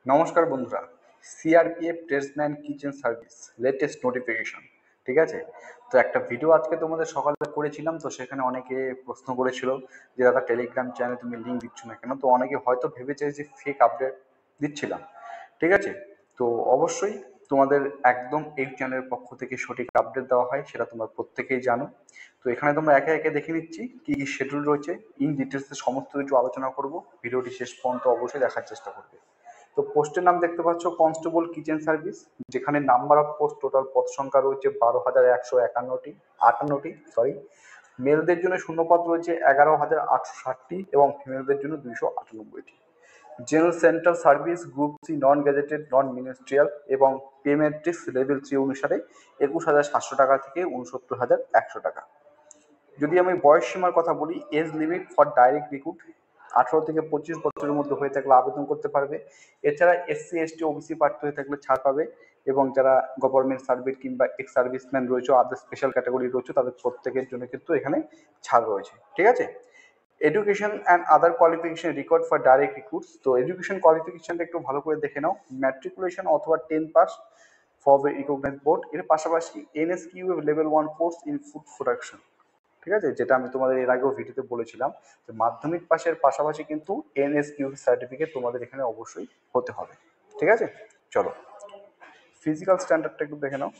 নমস্কার বন্ধুরা। CRPF tradesman kitchen service latest notification, ঠিক আছে। তো একটা ভিডিও আজকে তোমাদের সকালে করেছিলাম, তো সেখানে অনেকে প্রশ্ন করেছিল যে দাদা টেলিগ্রাম চ্যানেলে তুমি লিঙ্ক দিচ্ছ না কেন। তো অনেকে হয়তো ভেবেছে যে ফেক আপডেট দিচ্ছিলাম, ঠিক আছে। তো অবশ্যই তোমাদের একদম এই চ্যানেলের পক্ষ থেকে সঠিক আপডেট দেওয়া হয়, সেটা তোমরা প্রত্যেকেই জানো। তো এখানে তোমরা একে একে দেখে নিচ্ছি কি কি শিডিউল রয়েছে, ইন ডিটেলসে সমস্ত কিছু আলোচনা করব। ভিডিওটি শেষ পর্যন্ত অবশ্যই দেখার চেষ্টা করবে। তো পোস্টের নাম দেখতে পাচ্ছ কনস্টেবল কিচেন সার্ভিস, যেখানে নাম্বার অফ পোস্ট টোটাল পদ সংখ্যা রয়েছে 12,151টি সরি। মেলদের জন্য শূন্যপদ রয়েছে 11,860টি এবং ফিমেলদের জন্য 298টি। General central service group C non gazetted non ministerial এবং পে ম্যাট্রিক্স লেভেল 3 অনুসারে 21,700 টাকা থেকে 69,100 টাকা। যদি আমি বয়স সীমার কথা বলি, age limit for direct recruit 18 থেকে 25 বছরের মধ্যে হয়ে থাকলে আবেদন করতে পারবে। এছাড়া এসসি এসটি ওবিসি প্রার্থী হয়ে থাকলে ছাড় পাবে, এবং যারা গভর্নমেন্ট সার্ভিস কিংবা এক্স সার্ভিসম্যান রয়েছে, আদার স্পেশাল ক্যাটাগরি রয়েছে, তাদের প্রত্যেকের জন্য কিন্তু এখানে ছাড় রয়েছে, ঠিক আছে। Education and other qualification required for direct recruits. তো এডুকেশন কোয়ালিফিকেশনটা একটু ভালো করে দেখে নাও। ম্যাট্রিকুলেশন অথবা 10 পাস ফর রিকগনাইজ বোর্ড, এর পাশাপাশি NSQ level 1 course in food production, ঠিক আছে, যেটা আমি তোমাদের এর আগেও ভিডিওতে বলেছিলাম যে মাধ্যমিক পাশের পাশাপাশি কিন্তু এনএসকিউ সার্টিফিকেট তোমাদের এখানে অবশ্যই হতে হবে, ঠিক আছে। চলো ফিজিক্যাল স্ট্যান্ডার্ডটা একটু দেখে নাও।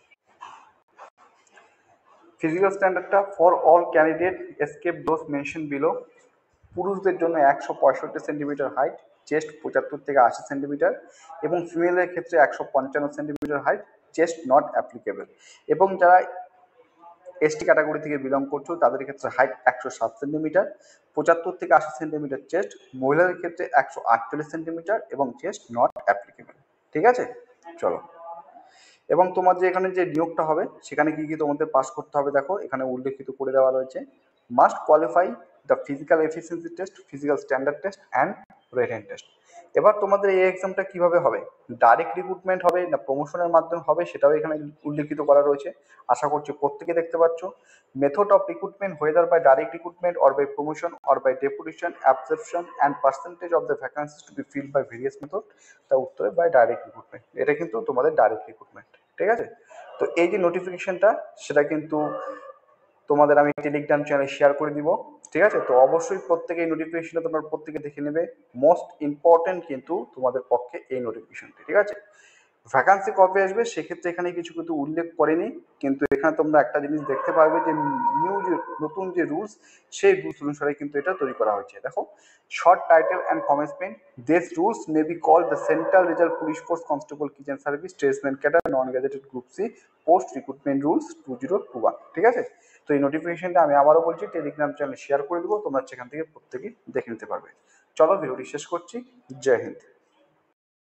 ফিজিক্যাল স্ট্যান্ডার্ডটা for all candidate escape dose mention below. পুরুষদের জন্য 165 সেন্টিমিটার হাইট, চেস্ট 75 থেকে 80 সেন্টিমিটার, এবং ফিমেলের ক্ষেত্রে 155 centimetre height, chest not applicable. এবং যারা এসটি ক্যাটাগরি থেকে বিলং করছো তাদের ক্ষেত্রে হাইট 107 সেন্টিমিটার, 75 থেকে 80 সেন্টিমিটার চেস্ট, মহিলাদের ক্ষেত্রে 148 সেন্টিমিটার এবং চেস্ট নট অ্যাপ্লিকেবল, ঠিক আছে। চলো, এবং তোমার যে এখানে যে নিয়োগটা হবে সেখানে কি কি তোমাদের পাস করতে হবে দেখো, এখানে উল্লেখিত করে দেওয়া রয়েছে। Must qualify the physical efficiency test, physical standard test and written test. এবার তোমাদের এই এক্সামটা কিভাবে হবে, ডাইরেক্ট রিক্রুটমেন্ট হবে না প্রমোশনের মাধ্যমে হবে, সেটাও এখানে উল্লেখিত করা রয়েছে। আশা করছি প্রত্যেকে দেখতে পাচ্ছ। Method of recruitment, whether by direct recruitment or by promotion or by deputation, absorption and percentage of the vacancies to be filled by various method, তা উত্তরে বাই ডাইরেক্ট রিক্রুটমেন্ট। এটা কিন্তু তোমাদের ডাইরেক্ট রিক্রুটমেন্ট, ঠিক আছে। তো এই যে নোটিফিকেশনটা সেটা কিন্তু তোমাদের আমি টেলিগ্রাম চ্যানেলে শেয়ার করে দিব, ঠিক আছে। তো অবশ্যই প্রত্যেকে এই নোটিফিকেশনটা তোমরা প্রত্যেকে দেখে নেবে। মোস্ট ইম্পর্টেন্ট কিন্তু তোমাদের পক্ষে এই নোটিফিকেশনটি, ঠিক আছে। ভ্যাকান্সি কবে আসবে সেক্ষেত্রে এখানে কিছু কিন্তু উল্লেখ করেনি, কিন্তু এখানে তোমরা একটা জিনিস দেখতে পারবে যে নতুন যে রুলস, সেই রুলস অনুসারে কিন্তু এটা তৈরি করা হয়েছে। দেখো, short title and commencement, this rules may be called the central reserve police force constable kitchen service tradesman cadre non gazetted group C post recruitment rules 2021, ঠিক আছে। তো এই নোটিফিকেশনটা আমি আবারও বলছি টেলিগ্রাম চ্যানেলে শেয়ার করে দেবো, তোমরা সেখান থেকে প্রত্যেকেই দেখে নিতে পারবে। চলো ভিডিওটি শেষ করছি। জয় হিন্দ।